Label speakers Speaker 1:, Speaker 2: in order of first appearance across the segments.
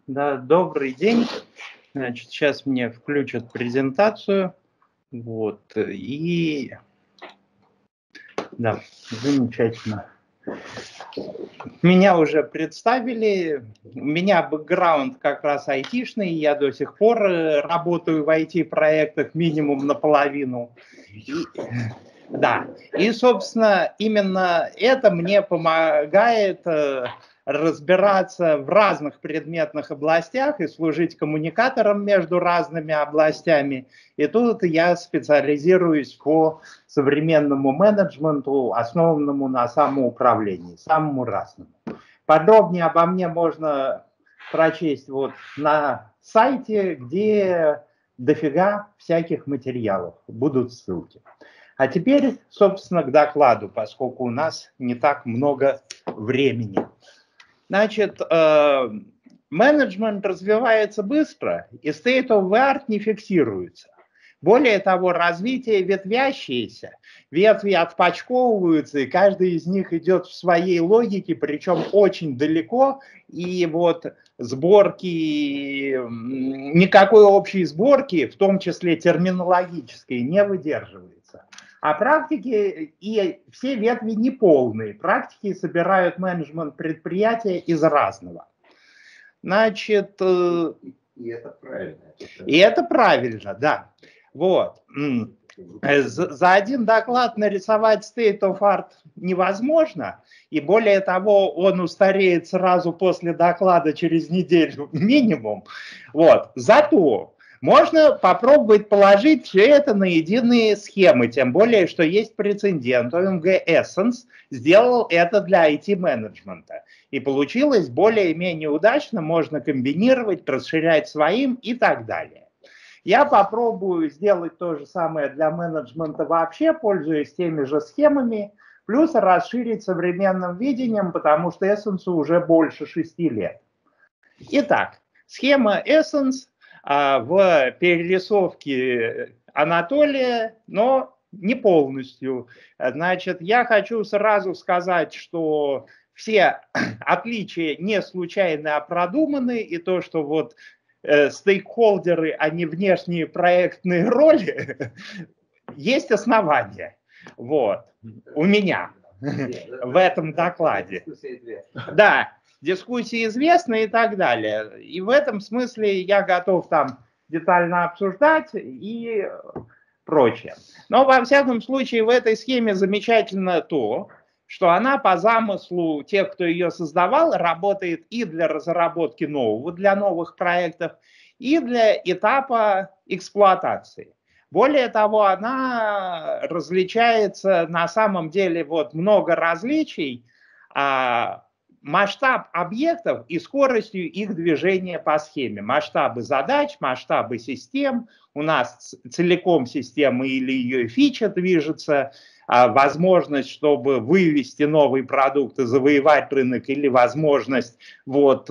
Speaker 1: Да, добрый день. Значит, сейчас мне включат презентацию. Вот. И да, замечательно. Меня уже представили. У меня бэкграунд как раз айтишный. Я до сих пор работаю в IT-проектах минимум наполовину. Да, и, собственно, именно это мне помогает разбираться в разных предметных областях и служить коммуникатором между разными областями. И тут я специализируюсь по современному менеджменту, основанному на самоуправлении, самому разному. Подробнее обо мне можно прочесть вот на сайте, где дофига всяких материалов, будут ссылки. А теперь, собственно, к докладу, поскольку у нас не так много времени. Значит, менеджмент развивается быстро, и state of the art не фиксируется. Более того, развитие ветвящееся, ветви отпочковываются, и каждый из них идет в своей логике, причем очень далеко, и вот сборки, никакой общей сборки, в том числе терминологической, не выдерживается. А практики, и все ветви неполные, практики собирают менеджмент предприятия из разного. Значит,
Speaker 2: и это правильно.
Speaker 1: И это правильно, да. Вот. За один доклад нарисовать state of art невозможно, и более того, он устареет сразу после доклада через неделю минимум. Вот. Зато можно попробовать положить все это на единые схемы, тем более, что есть прецедент. OMG Essence сделал это для IT-менеджмента. И получилось более-менее удачно, можно комбинировать, расширять своим и так далее. Я попробую сделать то же самое для менеджмента вообще, пользуясь теми же схемами, плюс расширить современным видением, потому что Essence уже больше 6 лет. Итак, схема Essence в перерисовке Анатолия, но не полностью. Значит, я хочу сразу сказать, что все отличия не случайны, а продуманы, и то, что вот стейкхолдеры, а не внешние проектные роли, есть основания. Вот. У меня в этом докладе. Да, дискуссии известны и так далее. И в этом смысле я готов там детально обсуждать и прочее. Но во всяком случае в этой схеме замечательно то, что она по замыслу тех, кто ее создавал, работает и для разработки нового, для новых проектов, и для этапа эксплуатации. Более того, она различается на самом деле, вот много различий, масштаб объектов и скоростью их движения по схеме. Масштабы задач, масштабы систем. У нас целиком система или ее фича движется, возможность, чтобы вывести новый продукт и завоевать рынок, или возможность вот,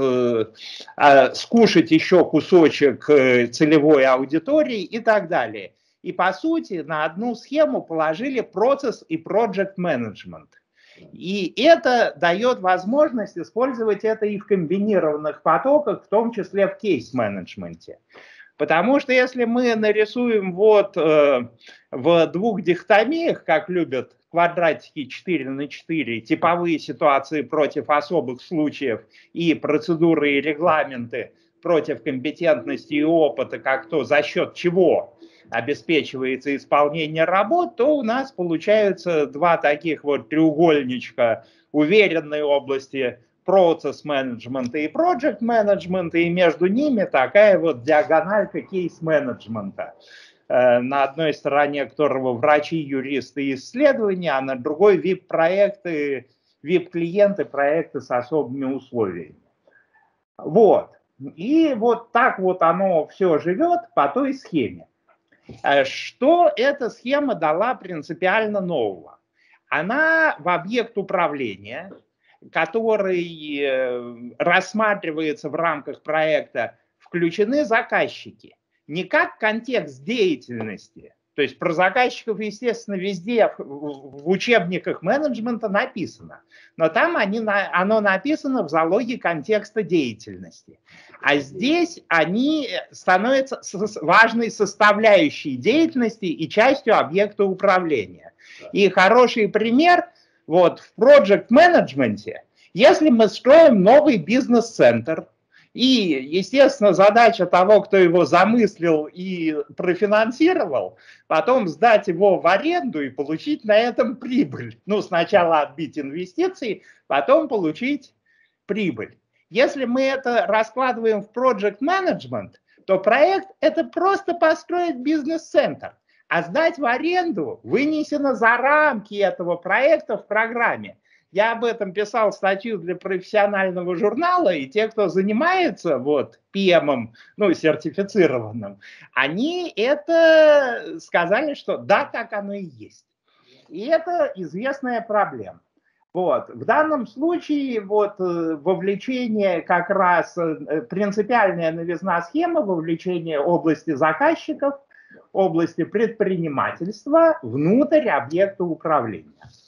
Speaker 1: скушать еще кусочек целевой аудитории и так далее. И по сути на одну схему положили процесс и project management. И это дает возможность использовать это и в комбинированных потоках, в том числе в кейс-менеджменте. Потому что если мы нарисуем вот в двух дихотомиях, как любят квадратики 4 на 4, типовые ситуации против особых случаев и процедуры и регламенты против компетентности и опыта, как то за счет чего обеспечивается исполнение работ, то у нас получаются два таких вот треугольничка уверенной области процесс менеджмента и project менеджмента, и между ними такая вот диагональка кейс менеджмента, на одной стороне которого врачи, юристы и исследования, а на другой VIP-проекты, VIP-клиенты, проекты с особыми условиями. Вот. И вот так вот оно все живет по той схеме. Что эта схема дала принципиально нового? Она в объект управления, который рассматривается в рамках проекта, включены заказчики. Не как контекст деятельности, То есть про заказчиков, естественно, везде в учебниках менеджмента написано. Но там оно написано в залоге контекста деятельности. А здесь они становятся важной составляющей деятельности и частью объекта управления. И хороший пример вот в project менеджменте, если мы строим новый бизнес-центр, и, естественно, задача того, кто его замыслил и профинансировал, потом сдать его в аренду и получить на этом прибыль. Ну, сначала отбить инвестиции, потом получить прибыль. Если мы это раскладываем в project management, то проект – это просто построить бизнес-центр, а сдать в аренду вынесено за рамки этого проекта в программе. Я об этом писал статью для профессионального журнала, и те, кто занимается вот PM, ну, сертифицированным, они это сказали, что да, так оно и есть. И это известная проблема. Вот. В данном случае вот, вовлечение как раз, принципиальная новизна схемы вовлечения области заказчиков, области предпринимательства внутрь объекта управления.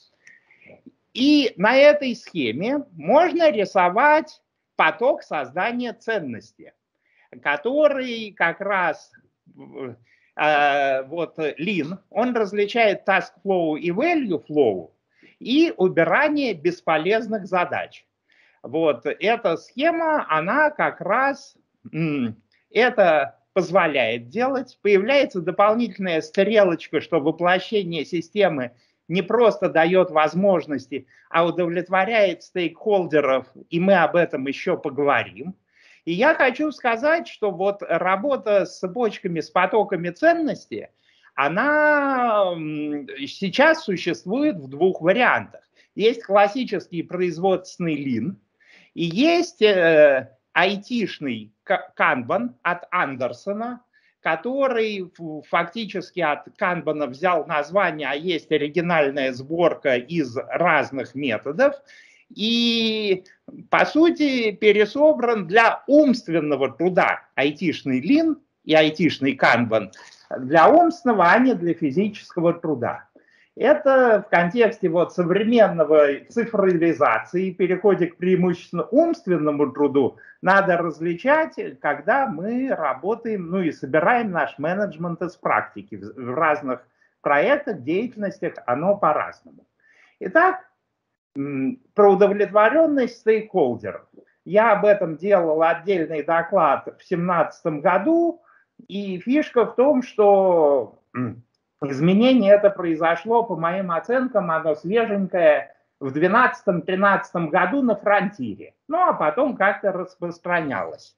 Speaker 1: И на этой схеме можно рисовать поток создания ценности, который как раз вот Lean, он различает task flow и value flow и убирание бесполезных задач. Вот эта схема, она как раз это позволяет делать. Появляется дополнительная стрелочка, что воплощение системы не просто дает возможности, а удовлетворяет стейкхолдеров, и мы об этом еще поговорим. И я хочу сказать, что вот работа с цепочками, с потоками ценности, она сейчас существует в двух вариантах. Есть классический производственный Lean, и есть айтишный Kanban от Андерсона, который фактически от Канбана взял название, а есть оригинальная сборка из разных методов, и, по сути, пересобран для умственного труда айтишный Lean и айтишный Kanban, для умственного, а не для физического труда. Это в контексте вот современного цифровизации, переходе к преимущественно умственному труду, надо различать, когда мы работаем, ну и собираем наш менеджмент из практики. В разных проектах, деятельностях оно по-разному. Итак, про удовлетворенность стейкхолдеров. Я об этом делал отдельный доклад в 2017 году, и фишка в том, что изменение это произошло, по моим оценкам, оно свеженькое в 2012-2013 году на фронтире. Ну, а потом как-то распространялось.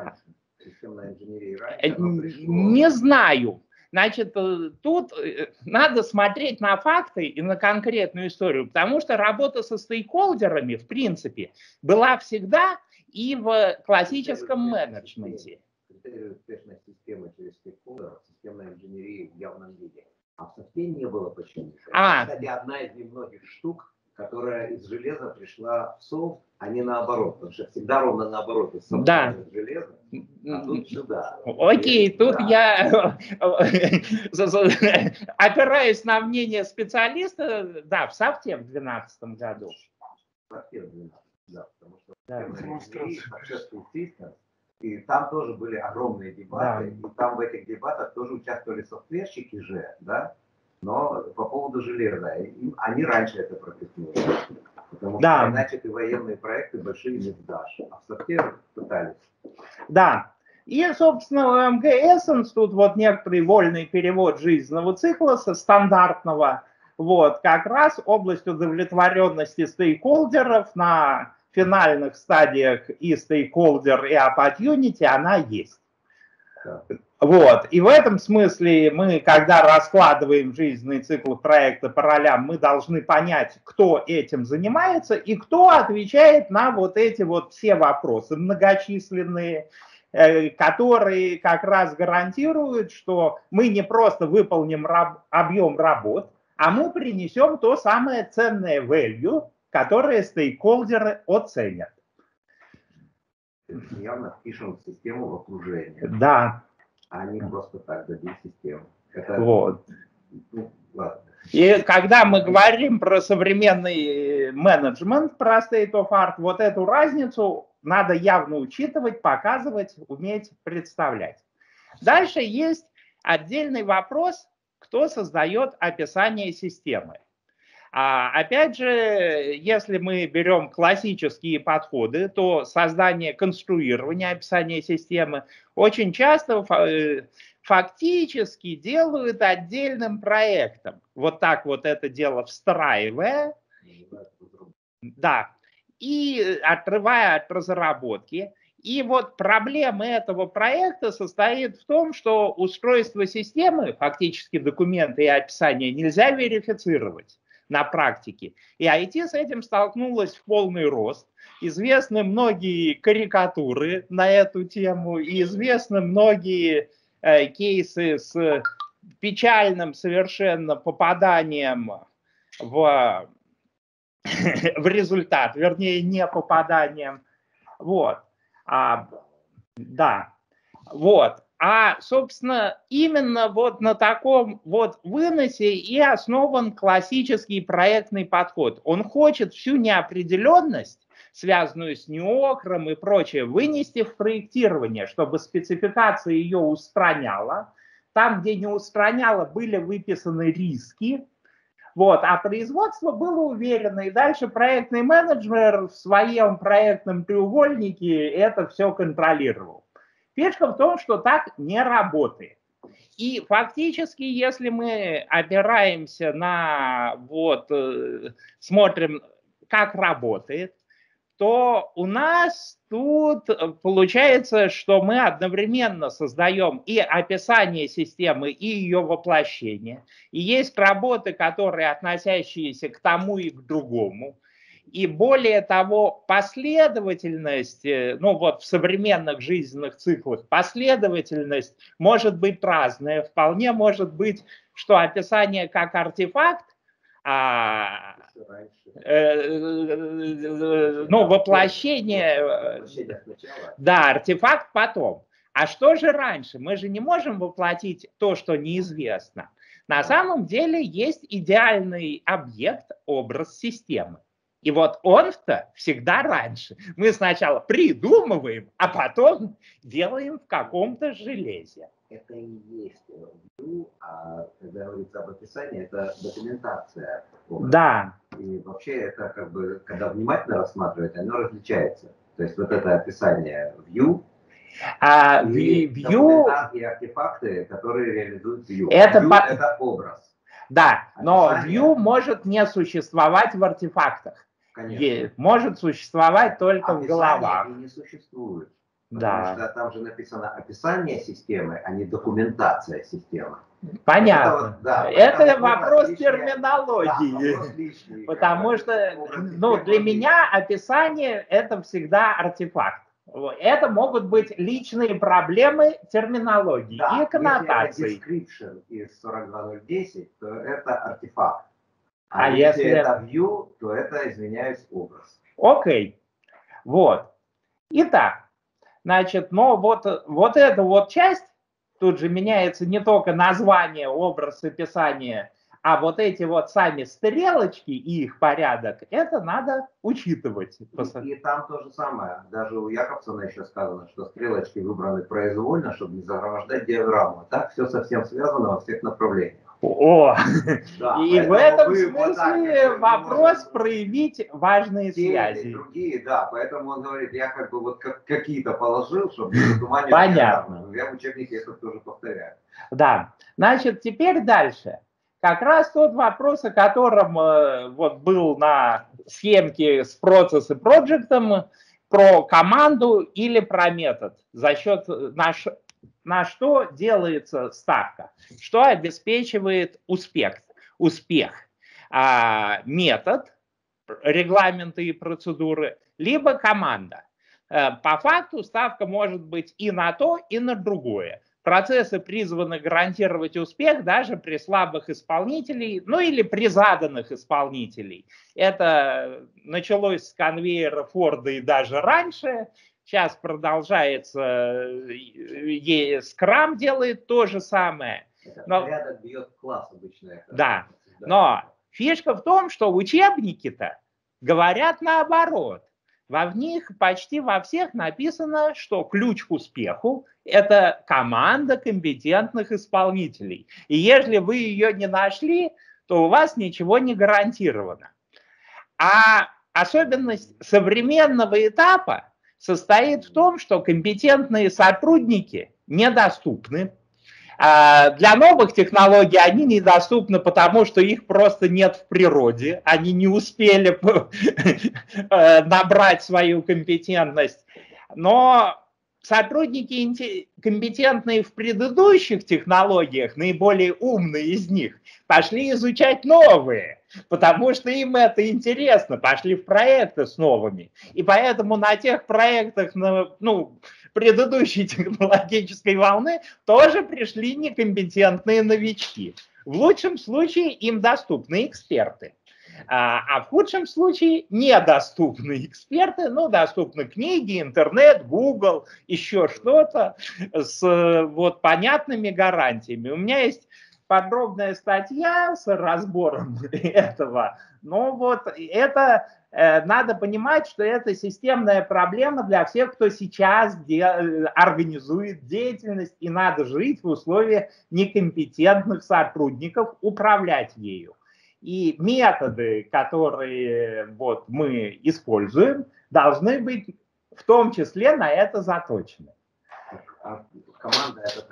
Speaker 1: Не знаю. Значит, тут надо смотреть на факты и на конкретную историю, потому что работа со стейкхолдерами, в принципе, была всегда и в классическом менеджменте.
Speaker 2: Критерий успешной системы через стейкхолдеров, системной инженерии в явном виде. А в софте не было почему-то. Кстати, одна из немногих штук, которая из железа пришла в софт, а не наоборот. Потому что всегда ровно наоборот. Из софта из железа, а тут сюда.
Speaker 1: Окей, тут я опираюсь на мнение специалиста, да, в софте в 2012 году.
Speaker 2: В софте в 2012, да, потому что и там тоже были огромные дебаты, и там в этих дебатах тоже участвовали софтверщики же, да, но по поводу железа. Они раньше это пропихнули, потому что иначе ты военные проекты большие не сдашь, а в софте пытались.
Speaker 1: Да, и, собственно, в МГ-Essence тут вот некоторый вольный перевод жизненного цикла со стандартного, вот, как раз область удовлетворенности стейкхолдеров на финальных стадиях и стейкхолдер, и opportunity, она есть. Вот. И в этом смысле мы, когда раскладываем жизненный цикл проекта по ролям, мы должны понять, кто этим занимается и кто отвечает на вот эти вот все вопросы многочисленные, которые как раз гарантируют, что мы не просто выполним объем работ, а мы принесем то самое ценное value, которые стейкхолдеры оценят.
Speaker 2: Явно впишем систему в окружение.
Speaker 1: Да.
Speaker 2: А не просто так добить систему.
Speaker 1: Вот. И когда мы говорим про современный менеджмент, про state of art, вот эту разницу надо явно учитывать, показывать, уметь представлять. Дальше есть отдельный вопрос, кто создает описание системы. Опять же, если мы берем классические подходы, то создание, конструирование описания системы очень часто фактически делают отдельным проектом. Вот так вот это дело встраивая, да, и отрывая от разработки. И вот проблема этого проекта состоит в том, что устройство системы, фактически документы и описания, нельзя верифицировать на практике. И IT с этим столкнулась в полный рост. Известны многие карикатуры на эту тему, и известны многие кейсы с печальным совершенно попаданием в результат, вернее, не попаданием. Вот. Да. Вот. Собственно, именно вот на таком вот выносе и основан классический проектный подход. Он хочет всю неопределенность, связанную с неокром и прочее, вынести в проектирование, чтобы спецификация ее устраняла. Там, где не устраняла, были выписаны риски. Вот, а производство было уверено. И дальше проектный менеджер в своем проектном треугольнике это все контролировал. Фишка в том, что так не работает. И фактически, если мы опираемся на, вот, смотрим, как работает, то у нас тут получается, что мы одновременно создаем и описание системы, и ее воплощение. И есть работы, которые относящиеся к тому и к другому. И более того, последовательность, ну вот в современных жизненных циклах, последовательность может быть разная. Вполне может быть, что описание как артефакт, ну, воплощение, да, артефакт потом. А что же раньше? Мы же не можем воплотить то, что неизвестно. На самом деле есть идеальный объект, образ системы. И вот он-то всегда раньше. Мы сначала придумываем, а потом делаем в каком-то железе.
Speaker 2: Это и есть view, а когда говорится об описании, это документация.
Speaker 1: Да.
Speaker 2: И вообще это как бы, когда внимательно рассматривать, оно различается. То есть вот это описание view,
Speaker 1: view
Speaker 2: и артефакты, которые реализуют view.
Speaker 1: Это,
Speaker 2: view это образ.
Speaker 1: Да, но view может не существовать в артефактах.
Speaker 2: Конечно.
Speaker 1: Может существовать только в головах.
Speaker 2: И не существует.
Speaker 1: Да.
Speaker 2: Потому что там же написано описание системы, а не документация системы.
Speaker 1: Понятно. Это вопрос терминологии.
Speaker 2: Да, вопрос личный,
Speaker 1: потому что для меня описание это всегда артефакт. Это могут быть личные проблемы терминологии и коннотаций.
Speaker 2: Если это description из 42010, то это артефакт.
Speaker 1: А если
Speaker 2: это view, то это, извиняюсь, образ.
Speaker 1: Окей. Вот. Итак, значит, но вот эта вот часть, тут же меняется не только название, образ, описание, а вот эти вот сами стрелочки и их порядок, это надо учитывать.
Speaker 2: И там то же самое. Даже у Якобсона еще сказано, что стрелочки выбраны произвольно, чтобы не загромождать диаграмму. Так все совсем связано во всех направлениях.
Speaker 1: О!
Speaker 2: Да,
Speaker 1: и в этом смысле вопрос проявить важные связи.
Speaker 2: Другие, да, поэтому он говорит, я как бы вот какие-то положил, чтобы не затуманить.
Speaker 1: Понятно.
Speaker 2: Я в учебнике это тоже повторяю.
Speaker 1: Да, значит, теперь дальше. Как раз тот вопрос, о котором вот был на схемке с процесс и проектом, про команду или про метод, за счет на что делается ставка, что обеспечивает успех. Метод, регламенты и процедуры, либо команда. По факту ставка может быть и на то, и на другое. Процессы призваны гарантировать успех даже при слабых исполнителей, ну или при заданных исполнителей. Это началось с конвейера Форда и даже раньше. Сейчас продолжается, Scrum делает то же самое.
Speaker 2: Порядок бьет класс обычно.
Speaker 1: Да, но фишка в том, что учебники-то говорят наоборот. В них почти во всех написано, что ключ к успеху – это команда компетентных исполнителей. И если вы ее не нашли, то у вас ничего не гарантировано. А особенность современного этапа состоит в том, что компетентные сотрудники недоступны. Для новых технологий они недоступны, потому что их просто нет в природе. Они не успели набрать свою компетентность. Но сотрудники, компетентные в предыдущих технологиях, наиболее умные из них, пошли изучать новые, потому что им это интересно, пошли в проекты с новыми. И поэтому на тех проектах, предыдущей технологической волны тоже пришли некомпетентные новички. В лучшем случае им доступны эксперты, а в худшем случае недоступны эксперты, доступны книги, интернет, Google, еще что-то с понятными гарантиями. У меня есть подробная статья с разбором этого, но это надо понимать, что это системная проблема для всех, кто сейчас организует деятельность, и надо жить в условиях некомпетентных сотрудников, управлять ею. И методы, которые мы используем, должны быть в том числе на это заточены.
Speaker 2: Команда — это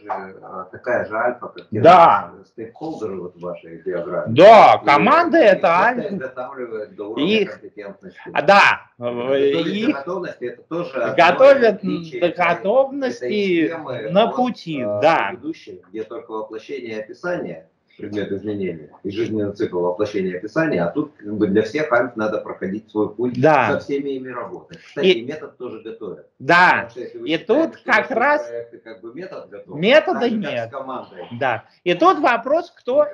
Speaker 2: такая же альфа, как стейкхолдеры в вашей биографии.
Speaker 1: Да, команда — это альфа.
Speaker 2: Изготавливает до уровня компетентности.
Speaker 1: Да.
Speaker 2: Их готовности — это тоже
Speaker 1: готовят до готовности на пути, да.
Speaker 2: Где только воплощение и описание, предмет изменения, и жизненный цикл воплощения и описания, а тут для всех альф надо проходить свой путь, со всеми ими работать. Кстати, метод тоже готовят.
Speaker 1: Да, и тут как раз
Speaker 2: метод готов,
Speaker 1: метода нет. Да. И тут вопрос, кто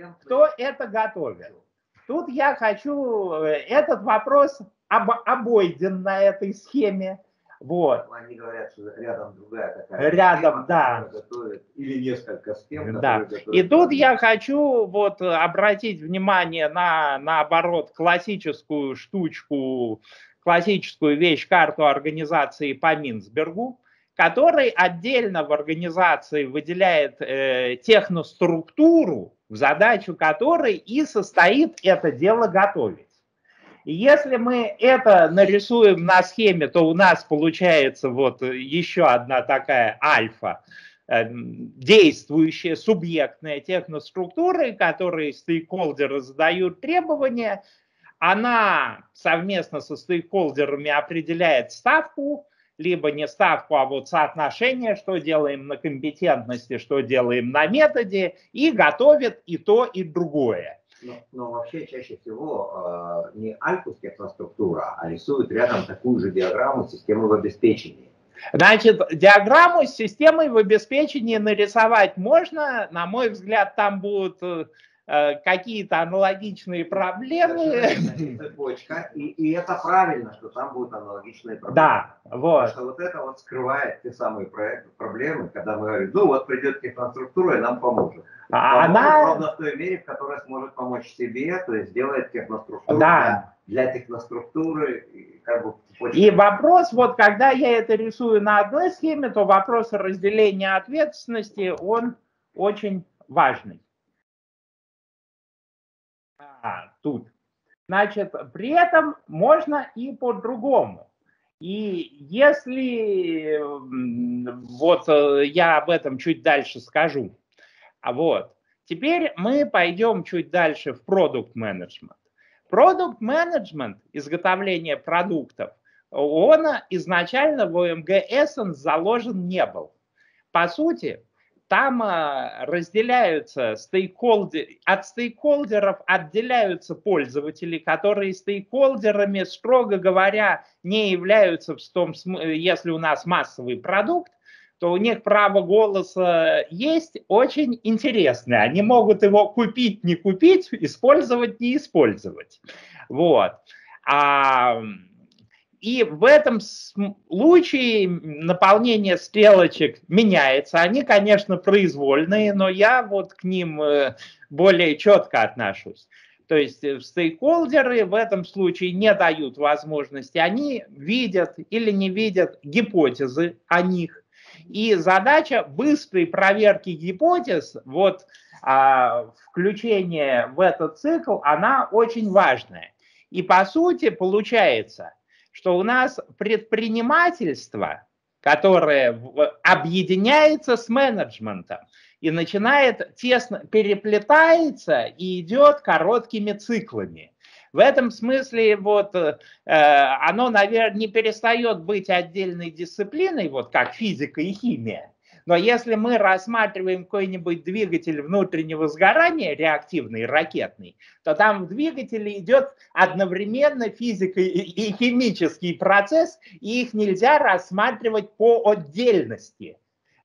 Speaker 1: это готовит. Тут я хочу, этот вопрос обойден на этой схеме.
Speaker 2: Они говорят, что рядом другая такая
Speaker 1: схема, да.
Speaker 2: Готовит, или несколько схем,
Speaker 1: да. И тут я хочу обратить внимание на, наоборот, классическую штучку, классическую вещь, карту организации по Минсбергу, который отдельно в организации выделяет техноструктуру, в задачу которой и состоит это дело готовить. И если мы это нарисуем на схеме, то у нас получается еще одна такая альфа, действующая субъектная техноструктура, которой стейкхолдеры задают требования. Она совместно со стейкхолдерами определяет ставку, либо не ставку, а соотношение, что делаем на компетентности, что делаем на методе, и готовит и то, и другое.
Speaker 2: Но вообще чаще всего не альфу техноструктура, а рисуют рядом такую же диаграмму системы в обеспечении.
Speaker 1: Значит, диаграмму с системой в обеспечении нарисовать можно. На мой взгляд, там будут какие-то аналогичные проблемы.
Speaker 2: Цепочка. И это правильно, что там будут аналогичные проблемы.
Speaker 1: Да,
Speaker 2: Потому что это скрывает те самые проблемы, когда мы говорим, придет техноструктура и нам поможет. Она ровно в той мере, в которой сможет помочь себе, то есть сделает техноструктуру для техноструктуры.
Speaker 1: И вопрос, когда я это рисую на одной схеме, то вопрос разделения ответственности, он очень важный. Тут. Значит, при этом можно и по-другому. И если я об этом чуть дальше скажу. Теперь мы пойдем чуть дальше в продукт менеджмент. Продукт менеджмент, изготовление продуктов, он изначально в OMG Essence заложен не был. По сути, там разделяются стейкхолдеры, от стейкхолдеров отделяются пользователи, которые стейкхолдерами, строго говоря, не являются в том смысле, если у нас массовый продукт, то у них право голоса есть очень интересное. Они могут его купить, не купить, использовать, не использовать. И в этом случае наполнение стрелочек меняется. Они, конечно, произвольные, но я вот к ним более четко отношусь. То есть стейкхолдеры в этом случае не дают возможности. Они видят или не видят гипотезы о них. И задача быстрой проверки гипотез, вот включение в этот цикл, она очень важная. И по сути получается, что у нас предпринимательство, которое объединяется с менеджментом и начинает тесно переплетается и идет короткими циклами. В этом смысле вот оно, наверное, не перестает быть отдельной дисциплиной, вот как физика и химия. Но если мы рассматриваем какой-нибудь двигатель внутреннего сгорания, реактивный, ракетный, то там в двигателе идет одновременно физика и химический процесс, и их нельзя рассматривать по отдельности.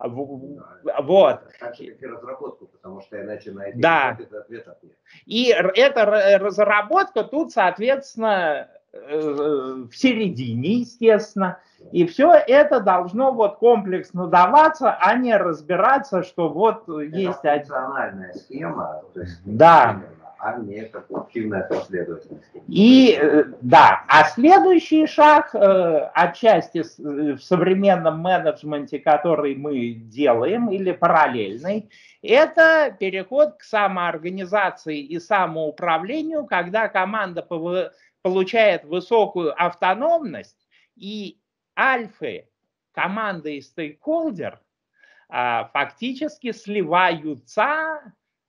Speaker 1: Вот.
Speaker 2: Так же, как и разработку, потому что иначе на эти ответов нет.
Speaker 1: И эта разработка тут, соответственно, в середине, естественно. И все это должно вот комплексно даваться, а не разбираться, что вот это есть
Speaker 2: функциональная схема, то есть а не активная последовательность.
Speaker 1: И да, а следующий шаг отчасти в современном менеджменте, который мы делаем, или параллельный, это переход к самоорганизации и самоуправлению, когда команда получает высокую автономность, и альфы, команда и стейкхолдер фактически сливаются,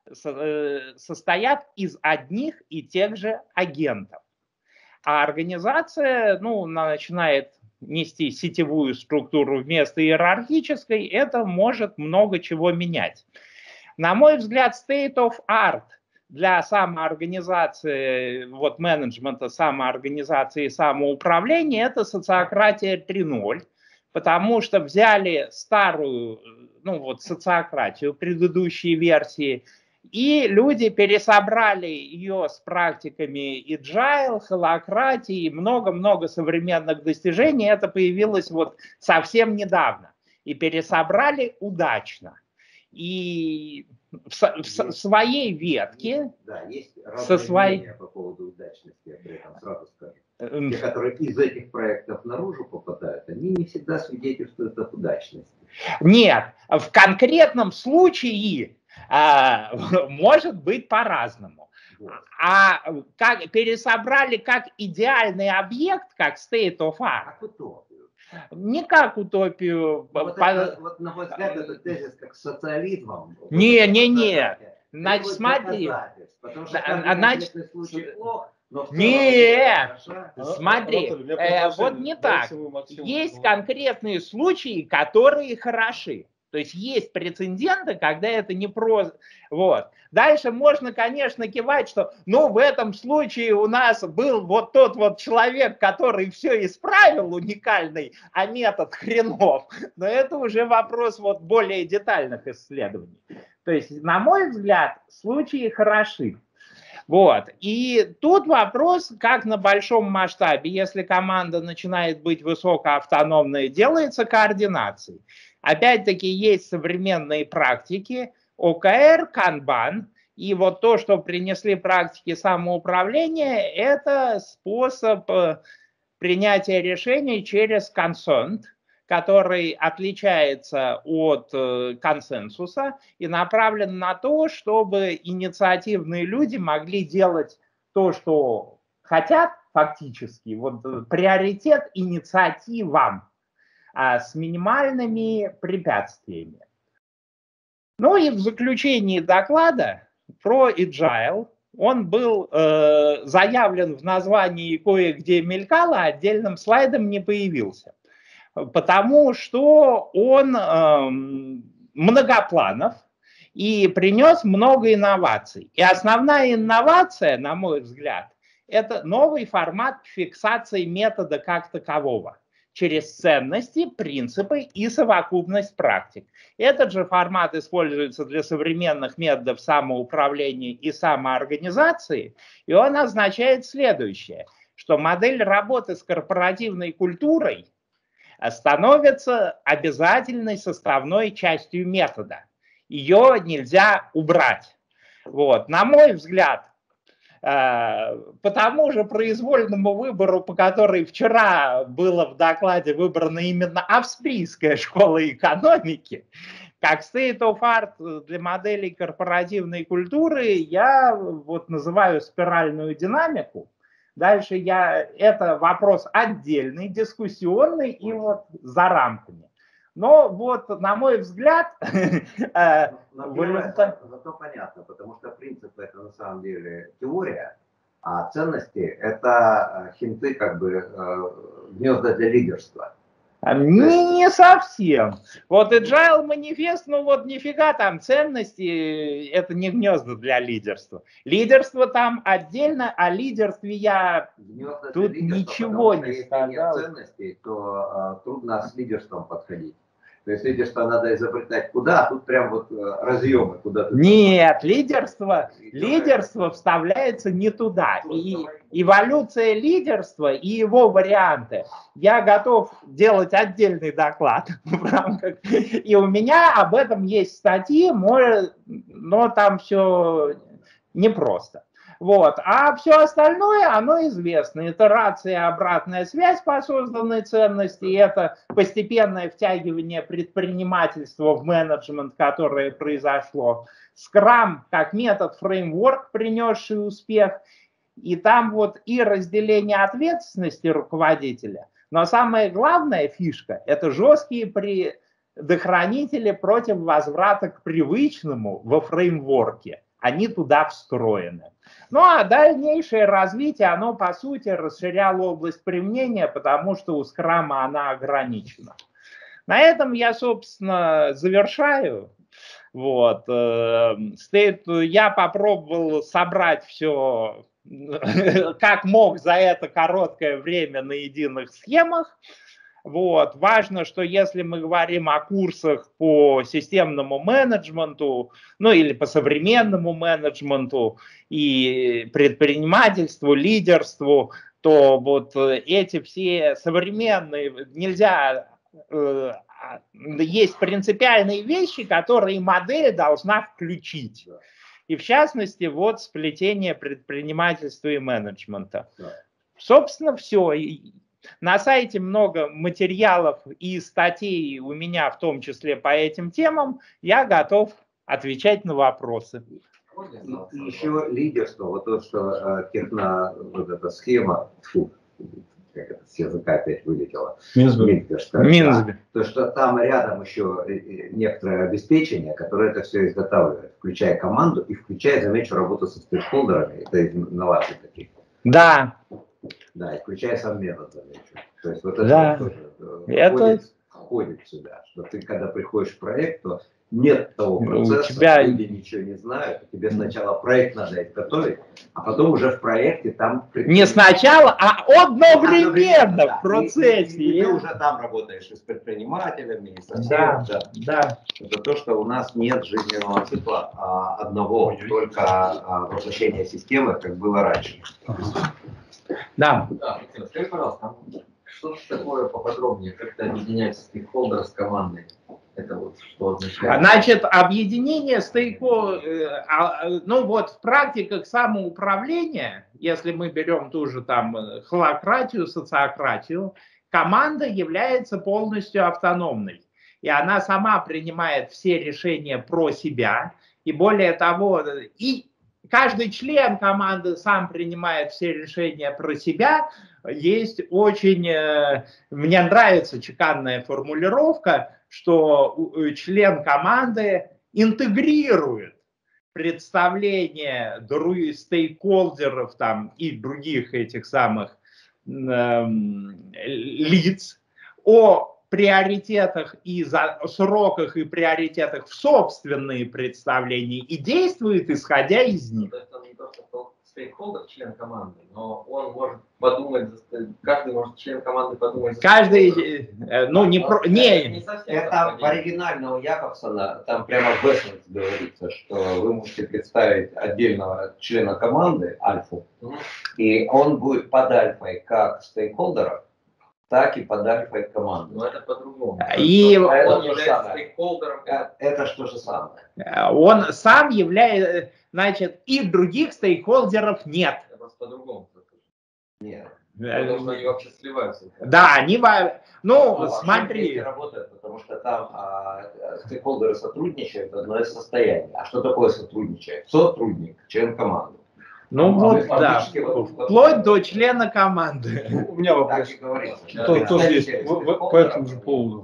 Speaker 1: состоят из одних и тех же агентов. А организация начинает нести сетевую структуру вместо иерархической, это может много чего менять. На мой взгляд, state of art для самоорганизации, вот менеджмента, самоорганизации и самоуправления, это социократия 3.0, потому что взяли старую, социократию, предыдущие версии, и люди пересобрали ее с практиками agile, холократии, и много-много современных достижений. Это появилось вот совсем недавно. И пересобрали удачно. И в своей ветке...
Speaker 2: Да, есть разные мнения по поводу удачности, я при этом сразу скажу. Те, которые из этих проектов наружу попадают, они не всегда свидетельствуют об удачности.
Speaker 1: Нет, в конкретном случае может быть по-разному. Вот. А как пересобрали как идеальный объект, как state of art.
Speaker 2: Как утопию.
Speaker 1: Не как утопию.
Speaker 2: Вот на мой взгляд, этот тезис как социализмом.
Speaker 1: Не. Значит, смотри.
Speaker 2: Потому что конкретный случай плох.
Speaker 1: Нет, смотри, вот не так. Есть конкретные случаи, которые хороши. То есть есть прецеденты, когда это не просто... Вот. Дальше можно, конечно, кивать, что в этом случае у нас был вот тот вот человек, который все исправил, уникальный, а метод хренов. Но это уже вопрос вот более детальных исследований. То есть, на мой взгляд, случаи хороши. Вот. И тут вопрос, как на большом масштабе, если команда начинает быть высокоавтономной, делается координацией. Опять-таки есть современные практики, ОКР, Канбан, и вот то, что принесли практики самоуправления, это способ принятия решений через консент, который отличается от консенсуса и направлен на то, чтобы инициативные люди могли делать то, что хотят фактически, вот приоритет инициативам с минимальными препятствиями. Ну и в заключении доклада про Agile, он был заявлен в названии и кое-где мелькал, а отдельным слайдом не появился. Потому что он многопланов и принес много инноваций. И основная инновация, на мой взгляд, это новый формат фиксации метода как такового через ценности, принципы и совокупность практик. Этот же формат используется для современных методов самоуправления и самоорганизации, и он означает следующее, что модель работы с корпоративной культурой становится обязательной составной частью метода. Ее нельзя убрать. Вот. На мой взгляд, по тому же произвольному выбору, по которой вчера было в докладе выбрана именно австрийская школа экономики, как state of art для моделей корпоративной культуры, я вот называю спиральную динамику. Дальше это вопрос отдельный, дискуссионный и вот за рамками. Но вот, на мой взгляд...
Speaker 2: Зато понятно, потому что принципы это на самом деле теория, а ценности это хинты, как бы гнезда для лидерства.
Speaker 1: Не совсем. Вот Agile манифест, ну вот нифига там ценности, это не гнезда для лидерства. Лидерство там отдельно, о лидерстве я
Speaker 2: гнезда
Speaker 1: тут ничего не сказал.
Speaker 2: Если нет ценностей, то трудно с лидерством подходить. То есть лидерство надо изобретать куда, а тут прям вот разъемы куда-то.
Speaker 1: Нет, лидерство вставляется не туда. И эволюция лидерства и его варианты. Я готов делать отдельный доклад в рамках. И у меня об этом есть статьи, но там все непросто. Вот. А все остальное, оно известно. Итерация, обратная связь по созданной ценности, это постепенное втягивание предпринимательства в менеджмент, которое произошло. Скрам как метод, фреймворк, принесший успех. И там вот и разделение ответственности руководителя. Но самая главная фишка – это жесткие предохранители против возврата к привычному во фреймворке. Они туда встроены. Ну а дальнейшее развитие, оно по сути расширяло область применения, потому что у скрама она ограничена. На этом я, собственно, завершаю. Вот. Я попробовал собрать все, как мог за это короткое время на единых схемах. Вот. Важно, что если мы говорим о курсах по системному менеджменту, ну или по современному менеджменту и предпринимательству, лидерству, то вот эти все современные, нельзя, есть принципиальные вещи, которые модель должна включить. И в частности, вот сплетение предпринимательства и менеджмента. Собственно, все. На сайте много материалов и статей у меня, в том числе по этим темам. Я готов отвечать на вопросы.
Speaker 2: И еще лидерство, вот то, что вот эта схема, как это с языка опять вылетело.
Speaker 1: Минсбе.
Speaker 2: То, что там рядом еще некоторое обеспечение, которое это все изготавливает, включая команду и включая, замечу, работу со стейкхолдерами, это инновации таких.
Speaker 1: Да.
Speaker 2: Да, и включая сам метод, замечу. То есть вот это тоже входит сюда, что ты, когда приходишь в проект, то нет того процесса, люди ничего не знают, тебе сначала проект надо изготовить, а потом уже в проекте там...
Speaker 1: Не сначала, а одновременно в процессе.
Speaker 2: И ты уже там работаешь и с предпринимателями, и со всеми.
Speaker 1: Да.
Speaker 2: Это то, что у нас нет жизненного цикла одного, только воплощения системы, как было раньше.
Speaker 1: Да.
Speaker 3: Скажи, пожалуйста, что такое поподробнее, как-то объединять стейкхолдеров с командой? Это вот что означает?
Speaker 1: Значит, объединение стейкхолдеров, ну вот в практиках самоуправления, если мы берем ту же там холократию, социократию, команда является полностью автономной. И она сама принимает все решения про себя. И более того, и каждый член команды сам принимает все решения про себя. Есть очень, мне нравится чеканная формулировка, что член команды интегрирует представление стейкхолдеров там, и других этих самых лиц о приоритетах и сроках и приоритетах в собственные представления и действует, исходя из них.
Speaker 3: Это не то, что стейкхолдер, член команды, но он может подумать, каждый может член команды подумать.
Speaker 1: Каждый, ну
Speaker 3: не совсем
Speaker 2: это в оригинальном у Якобсона, там прямо в Essence говорится, что вы можете представить отдельного члена команды, альфу, и он будет под альфой как стейкхолдера, так и под альфой команды.
Speaker 3: Но это по-другому.
Speaker 1: И
Speaker 3: он является стейкхолдером.
Speaker 2: Это что же самое?
Speaker 1: Он сам является, значит, и других стейкхолдеров нет.
Speaker 3: Это просто по-другому.
Speaker 2: Нет.
Speaker 3: Потому что они вообще сливаются.
Speaker 1: Да, они, ну смотри.
Speaker 2: Работают, потому что там стейкхолдеры сотрудничают, одно из состояний. А что такое сотрудничает? Сотрудник, член команды.
Speaker 1: Ну вот, да, вплоть до члена команды.
Speaker 4: У меня вопрос. Тоже есть по этому же поводу.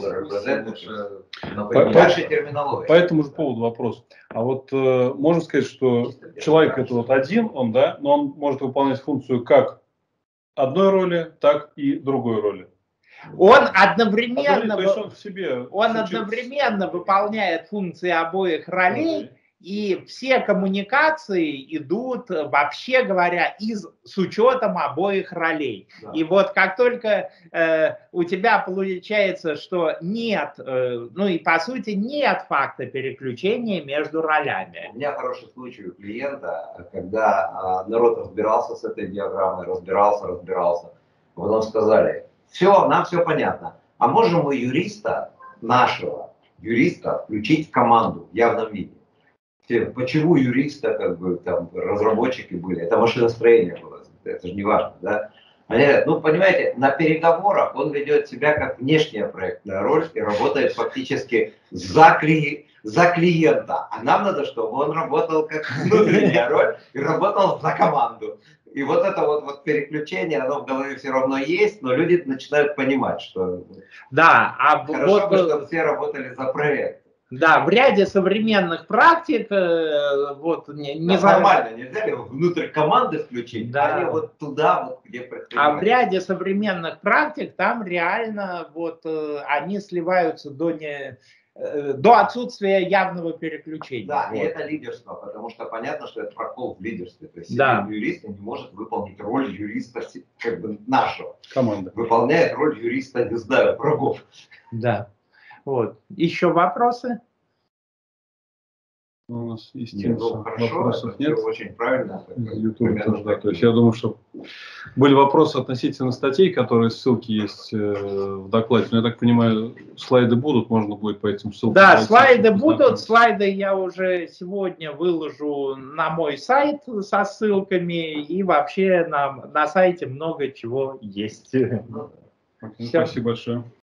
Speaker 4: По этому же поводу вопрос. А вот можно сказать, что человек это вот один, он, да, но он может выполнять функцию как одной роли, так и другой роли.
Speaker 1: Он одновременно,
Speaker 4: он
Speaker 1: одновременно выполняет функции обоих ролей. И все коммуникации идут, вообще говоря, с учетом обоих ролей. Да. И вот как только у тебя получается, что нет, ну и по сути нет факта переключения между ролями.
Speaker 2: У меня хороший случай у клиента, когда народ разбирался с этой диаграммой, разбирался. Потом сказали, все, нам все понятно. А можем мы нашего юриста включить в команду в явном виде? Почему юриста, как бы, там, разработчики были? Это машиностроение было, это же не важно, да? Они говорят, ну, понимаете, на переговорах он ведет себя как внешняя проектная роль и работает фактически за клиента. А нам надо, чтобы он работал как внутренняя роль и работал за команду. И вот это вот переключение, оно в голове все равно есть, но люди начинают понимать, что
Speaker 1: да,
Speaker 2: хорошо бы, чтобы все работали за проект.
Speaker 1: Да, в ряде современных практик вот
Speaker 2: нормально, нельзя ли внутрь команды включить, да. А не вот туда, вот, где предприниматель.
Speaker 1: А в ряде современных практик там реально вот они сливаются до отсутствия явного переключения.
Speaker 2: Да,
Speaker 1: вот.
Speaker 2: И это лидерство, потому что понятно, что это прокол в лидерстве. То есть юрист не может выполнить роль юриста, как бы нашего.
Speaker 4: Команда.
Speaker 2: Выполняет роль юриста, не знаю, врагов.
Speaker 1: Да. Вот. Еще вопросы?
Speaker 4: У нас, естественно,
Speaker 2: хорошо,
Speaker 4: вопросов нет.
Speaker 2: Очень правильно.
Speaker 4: YouTube тоже, да. То есть я думаю, что были вопросы относительно статей, которые ссылки есть в докладе. Но я так понимаю, слайды будут, можно будет по этим ссылкам.
Speaker 1: Да, слайды будут. Слайды я уже сегодня выложу на мой сайт со ссылками. И вообще на сайте много чего есть.
Speaker 4: Спасибо большое.